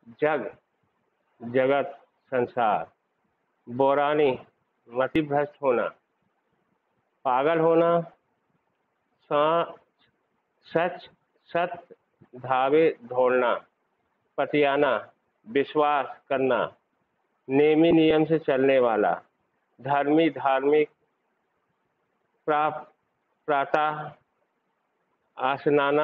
जग, जगत, संसार। बोरानी, मति भ्रष्ट होना, पागल होना, सा- सच, सत्य, धावे दौड़ना। पतियाना, विश्वास करना, नेमी नियम से चलने वाला। धर्मी, धार्मिक, प्रातः, आसनाना,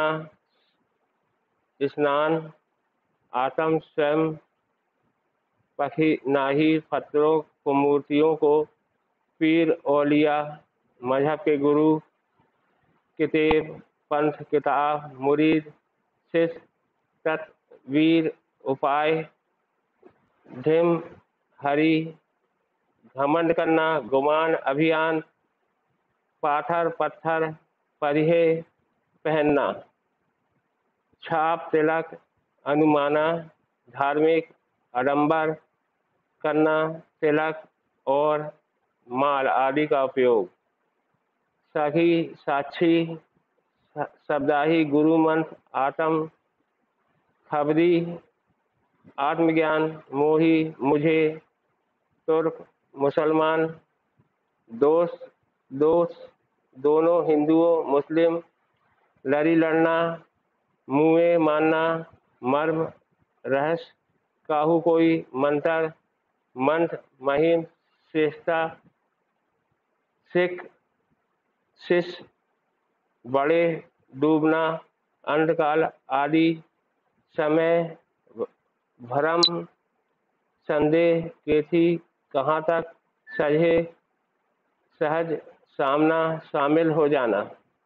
स्नान। आत्म, स्वयं, पखीनाही, पत्रों को, मूर्तियों को। पीर, औलिया, मजहब के गुरु। किताब, पंथ, किताब, मुरीद, शिष्य, तत्व, वीर, उपाय। धिम, हरि, घमंड करना, गुमान, अभियान। पाथर, पत्थर, परिहे, पहनना। छाप, तिलक, अनुमाना। धार्मिक, आडंबर करना, तिलक और माल आदि का उपयोग। सखी, साक्षी, शब्दाही, गुरु मंत्र, आत्म, खबरी, आत्मज्ञान। मोही, मुझे, तुर्क, मुसलमान। दोस्त, दोस्त, दोनों, हिंदुओं, मुस्लिम। लड़ी, लड़ना। मुए, मानना। मर्म, रहस्य। काहू, कोई। मंत्र, मंत्र, महिम, श्रेष्ठता। सिख, शिष्य, बड़े, डूबना, अंधकाल आदि। समय, भ्रम, संदेह, केथी, कहाँ तक। सहे, सहज, सामना, शामिल हो जाना।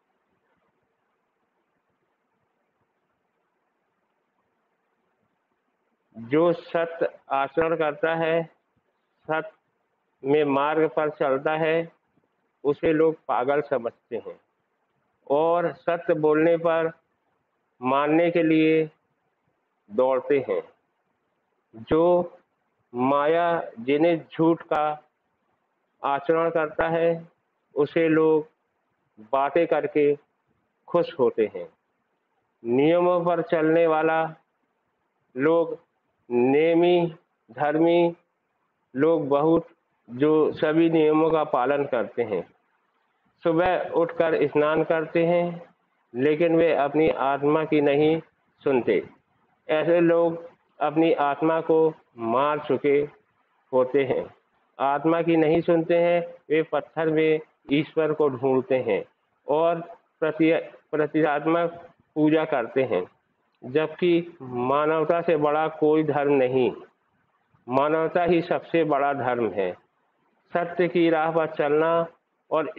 जो सत्य आचरण करता है, सत्य में मार्ग पर चलता है, उसे लोग पागल समझते हैं और सत्य बोलने पर मानने के लिए दौड़ते हैं। जो माया जिन्हें झूठ का आचरण करता है, उसे लोग बातें करके खुश होते हैं। नियमों पर चलने वाला लोग, नेमी, धर्मी लोग बहुत, जो सभी नियमों का पालन करते हैं। सुबह उठकर स्नान करते हैं, लेकिन वे अपनी आत्मा की नहीं सुनते। ऐसे लोग अपनी आत्मा को मार चुके होते हैं। आत्मा की नहीं सुनते हैं, वे पत्थर में ईश्वर को ढूंढते हैं और प्रतीकात्मक पूजा करते हैं, जबकि मानवता से बड़ा कोई धर्म नहीं। मानवता ही सबसे बड़ा धर्म है। सत्य की राह पर चलना और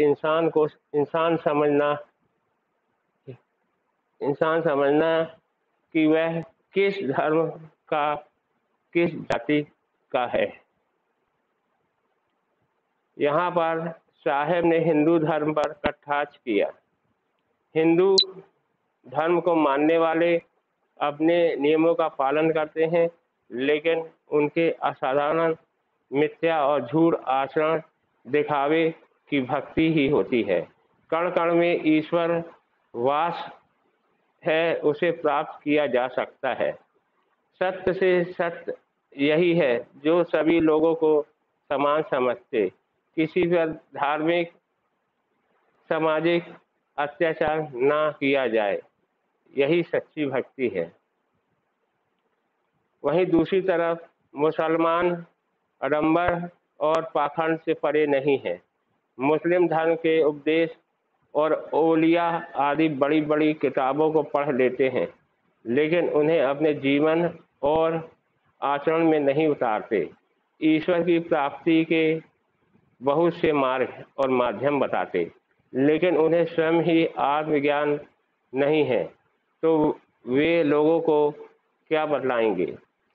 इंसान समझना कि वह किस धर्म का, किस जाति का है। यहाँ पर साहेब ने हिंदू धर्म पर कटाक्ष किया। हिंदू धर्म को मानने वाले अपने नियमों का पालन करते हैं, लेकिन उनके असाधारण, मिथ्या और झूठ आचरण दिखावे की भक्ति ही होती है। कण कण में ईश्वर वास है, उसे प्राप्त किया जा सकता है। सत्य से सत्य यही है जो सभी लोगों को समान समझते। किसी पर धार्मिक, सामाजिक अत्याचार ना किया जाए, यही सच्ची भक्ति है। वहीं दूसरी तरफ मुसलमान आडंबर और पाखंड से परे नहीं है। मुस्लिम धर्म के उपदेश और औलिया आदि बड़ी बड़ी किताबों को पढ़ लेते हैं, लेकिन उन्हें अपने जीवन और आचरण में नहीं उतारते। ईश्वर की प्राप्ति के बहुत से मार्ग और माध्यम बताते, लेकिन उन्हें स्वयं ही आत्मज्ञान नहीं है, तो वे लोगों को क्या बतलाएंगे।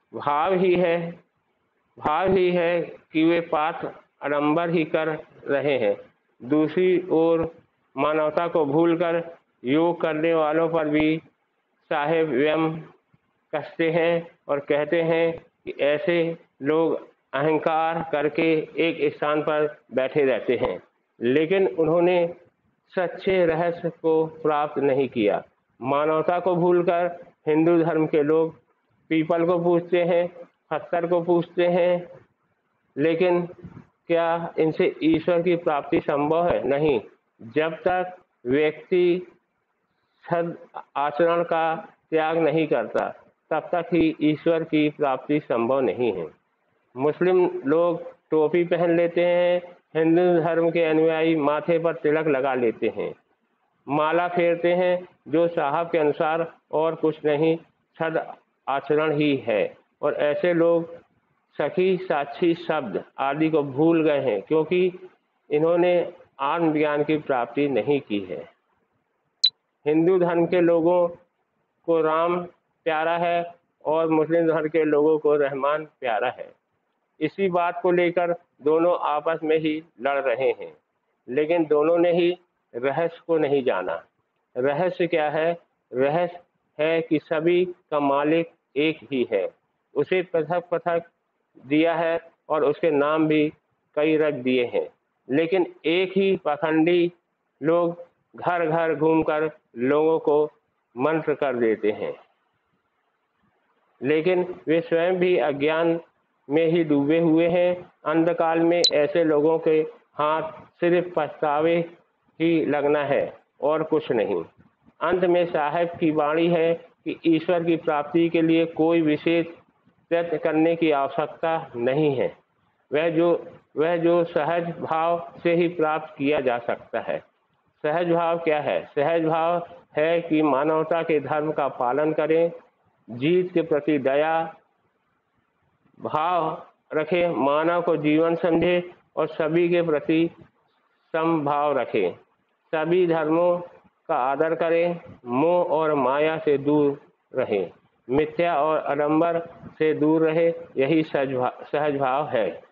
भाव ही है कि वे पाठ आडंबर ही कर रहे हैं। दूसरी ओर मानवता को भूलकर योग करने वालों पर भी साहेब व्यम कसते हैं और कहते हैं कि ऐसे लोग अहंकार करके एक स्थान पर बैठे रहते हैं, लेकिन उन्होंने सच्चे रहस्य को प्राप्त नहीं किया। मानवता को भूलकर हिंदू धर्म के लोग पीपल को पूजते हैं, पत्थर को पूजते हैं, लेकिन क्या इनसे ईश्वर की प्राप्ति संभव है? नहीं। जब तक व्यक्ति सद आचरण का त्याग नहीं करता, तब तक ही ईश्वर की प्राप्ति संभव नहीं है। मुस्लिम लोग टोपी पहन लेते हैं, हिंदू धर्म के अनुयायी माथे पर तिलक लगा लेते हैं, माला फेरते हैं, जो साहब के अनुसार और कुछ नहीं, सद आचरण ही है। और ऐसे लोग सखी, साक्षी शब्द आदि को भूल गए हैं, क्योंकि इन्होंने आत्मज्ञान की प्राप्ति नहीं की है। हिंदू धर्म के लोगों को राम प्यारा है और मुस्लिम धर्म के लोगों को रहमान प्यारा है। इसी बात को लेकर दोनों आपस में ही लड़ रहे हैं, लेकिन दोनों ने ही रहस्य को नहीं जाना। रहस्य क्या है? रहस्य है कि सभी का मालिक एक ही है। उसे पृथक पृथक दिया है और उसके नाम भी कई रख दिए हैं, लेकिन एक ही पाखंडी लोग घर घर घूमकर लोगों को मंत्र कर देते हैं, लेकिन वे स्वयं भी अज्ञान में ही डूबे हुए हैं। अंधकाल में ऐसे लोगों के हाथ सिर्फ पछतावे ही लगना है और कुछ नहीं। अंत में साहब की वाणी है कि ईश्वर की प्राप्ति के लिए कोई विशेष प्रयत्न करने की आवश्यकता नहीं है। वह जो सहज भाव से ही प्राप्त किया जा सकता है। सहज भाव क्या है? सहज भाव है कि मानवता के धर्म का पालन करें, जीव के प्रति दया भाव रखें, मानव को जीवन समझे और सभी के प्रति समभाव रखें, सभी धर्मों का आदर करें, मोह और माया से दूर रहें, मिथ्या और आडंबर से दूर रहे। यही सहज भाव है।